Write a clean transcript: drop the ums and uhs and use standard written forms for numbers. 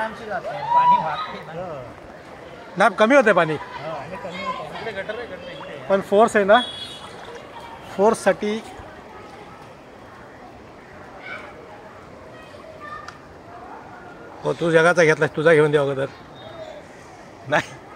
आरामशीर जाते पाणी वाहते ना. नाही कमी होते पाणी आणि कमी होते गटर पण फोर्स आहे ना फोर्ससाठी हो तू जगाचा घेतलास तुझा घेऊन दे अगोदर नाही